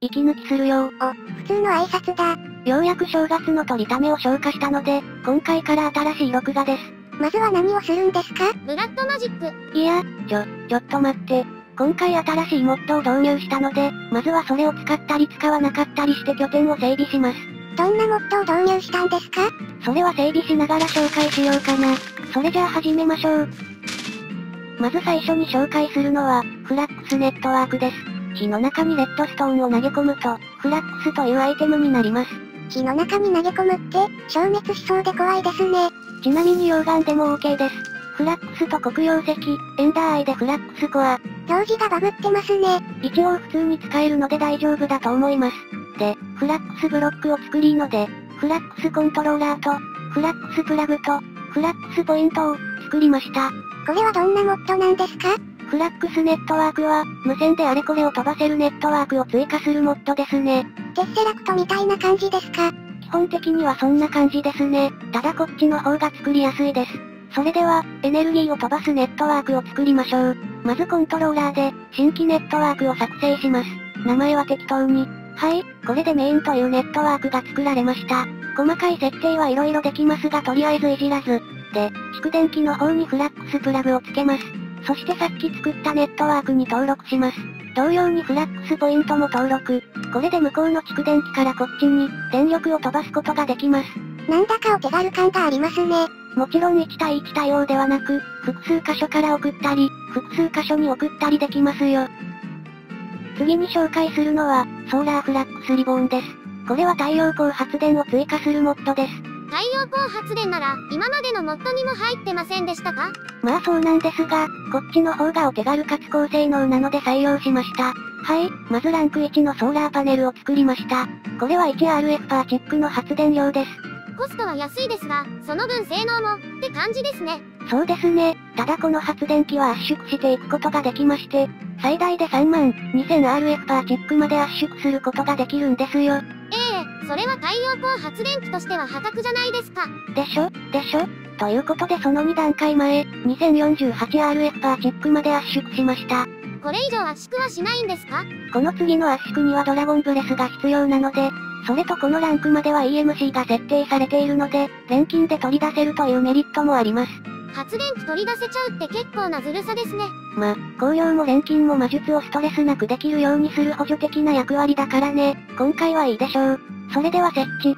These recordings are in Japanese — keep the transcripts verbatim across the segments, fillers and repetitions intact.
息抜きするよ。 お、普通の挨拶だ。 ようやく正月の取りためを消化したので、今回から新しい録画です。 まずは何をするんですか？ ブラッドマジック。 いや、ちょ、ちょっと待って。今回新しいモッドを導入したので、まずはそれを使ったり使わなかったりして拠点を整備します。 どんなモッドを導入したんですか？ それは整備しながら紹介しようかな。それじゃあ始めましょう。まず最初に紹介するのは、フラックスネットワークです。火の中にレッドストーンを投げ込むと、フラックスというアイテムになります。 火の中に投げ込むって、消滅しそうで怖いですね。 ちなみに溶岩でも OK です。フラックスと黒曜石、エンダーアイでフラックスコア。 表示がバグってますね。 一応普通に使えるので大丈夫だと思います。で、フラックスブロックを作りので、フラックスコントローラーと、フラックスプラグと、フラックスポイントを作りました。 これはどんなモッドなんですか？ フラックスネットワークは、無線であれこれを飛ばせるネットワークを追加するモッドですね。 テッセラクトみたいな感じですか？ 基本的にはそんな感じですね。ただこっちの方が作りやすいです。それでは、エネルギーを飛ばすネットワークを作りましょう。まずコントローラーで、新規ネットワークを作成します。名前は適当に。はい、これでメインというネットワークが作られました。細かい設定は色々できますがとりあえずいじらず。で、蓄電器の方にフラックスプラグをつけます。そしてさっき作ったネットワークに登録します。同様にフラックスポイントも登録。これで向こうの蓄電器からこっちに、電力を飛ばすことができます。 なんだかお手軽感がありますね。 もちろんいち対いち対応ではなく、複数箇所から送ったり、複数箇所に送ったりできますよ。次に紹介するのは、ソーラーフラックスリボーンです。これは太陽光発電を追加するモッドです。 太陽光発電なら、今までのモッドにも入ってませんでしたか？ まあそうなんですが、こっちの方がお手軽かつ高性能なので採用しました。はい、まずランクいちのソーラーパネルを作りました。これは いちアールエフ パーチックの発電量です。 コストは安いですが、その分性能も、って感じですね。 そうですね。ただこの発電機は圧縮していくことができまして、最大で さんまんにせんアールエフ パーチックまで圧縮することができるんですよ。 ええ、それは太陽光発電機としては破格じゃないですか。 でしょでしょということでそのに段階前、にせんよんじゅうはちアールエフ パーチックまで圧縮しました。 これ以上圧縮はしないんですか？ この次の圧縮にはドラゴンブレスが必要なので、それとこのランクまでは イーエムシー が設定されているので、錬金で取り出せるというメリットもあります。 発電機取り出せちゃうって結構なずるさですね。 ま、光量も錬金も魔術をストレスなくできるようにする補助的な役割だからね、今回はいいでしょう。それでは設置。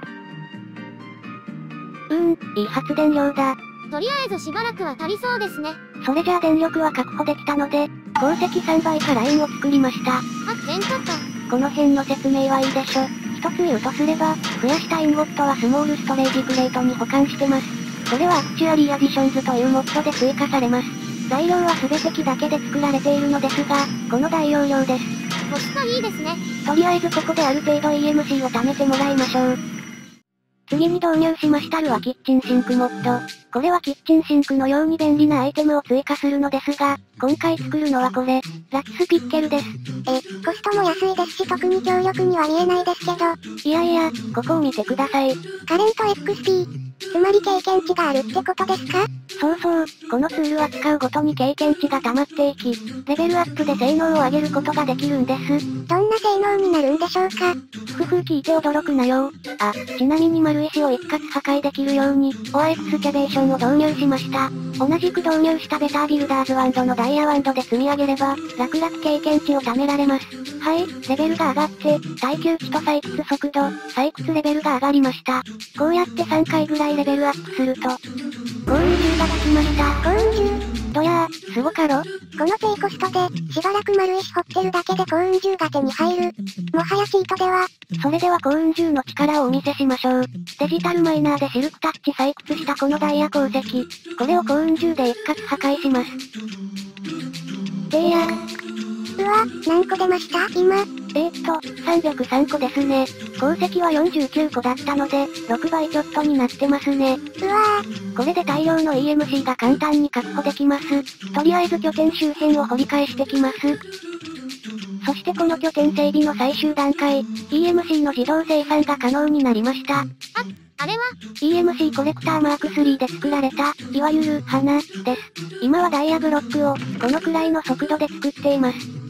うーん、いい発電量だ。 とりあえずしばらくは足りそうですね。 それじゃあ電力は確保できたので、鉱石さんばいかラインを作りました。 あ、全カット。 この辺の説明はいいでしょ。一つ言うとすれば、増やしたインゴットはスモールストレージプレートに保管してます。これはアクチュアリーアディションズというモッドで追加されます。材料は全て木だけで作られているのですが、この大容量です。 コスパいいですね。 とりあえずここである程度 イーエムシー を貯めてもらいましょう。次に導入しましたるはキッチンシンクモッド。これはキッチンシンクのように便利なアイテムを追加するのですが、今回作るのはこれ、ラキスピッケルです。 え、コストも安いですし特に強力には見えないですけど。 いやいや、ここを見てください。 カレント エックスピー。つまり経験値があるってことですか？ そうそう、このツールは使うごとに経験値が溜まっていき、レベルアップで性能を上げることができるんです。 どんな性能になるんでしょうか？ ふふ聞いて驚くなよ。あ、ちなみに丸石を一括破壊できるように、オアエクスキャベーションを導入しました。同じく導入したベタービルダーズワンドのダイヤワンドで積み上げれば、楽々経験値を貯められます。はい、レベルが上がって、耐久値と採掘速度、採掘レベルが上がりました。こうやってさんかいぐらいレベルアップすると、幸運じゅうができました。 幸運じゅう。 どやー、すごかろ？ この低コストで、しばらく丸石掘ってるだけで幸運じゅうが手に入る。もはやチートでは。 それでは幸運じゅうの力をお見せしましょう。デジタルマイナーでシルクタッチ採掘したこのダイヤ鉱石。これを幸運じゅうで一括破壊します。でやうわ、何個出ました今。 えーっと、さんびゃくさんこですね。鉱石はよんじゅうきゅうこだったので、ろくばいちょっとになってますね。 うわー。 これで大量の イーエムシー が簡単に確保できます。とりあえず拠点周辺を掘り返してきます。そしてこの拠点整備の最終段階、イーエムシー の自動生産が可能になりました。あ、 あれはイーエムシー コレクターマークスリーで作られた、いわゆる花です。今はダイヤブロックを、このくらいの速度で作っています。 かなり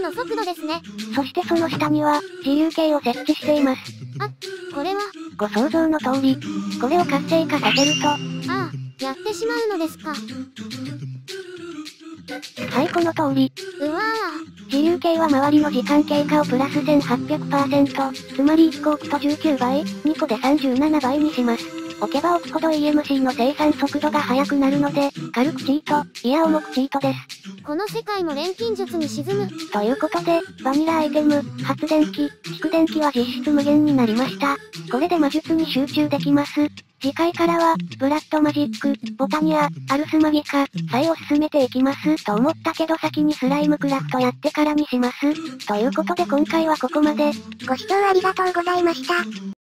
ーの速度ですね。 そしてその下には、自流系を設置しています。 あ、これは、 ご想像の通り、これを活性化させると、 ああ、やってしまうのですか。 はいこの通り。 うわ自流系は周りの時間経過をプラスせんはっぴゃくパーセント、つまりいっこ置くとじゅうきゅうばい、にこでさんじゅうななばいにします。置けば置くほど イーエムシー の生産速度が速くなるので、軽くチート、いや重くチートです。 この世界も錬金術に沈む。 ということで、バニラアイテム、発電機、蓄電機は実質無限になりました。これで魔術に集中できます。次回からは、ブラッドマジック、ボタニア、アルスマギカ、サイを進めていきますと思ったけど先にスライムクラフトやってからにします。ということで今回はここまで。 ご視聴ありがとうございました。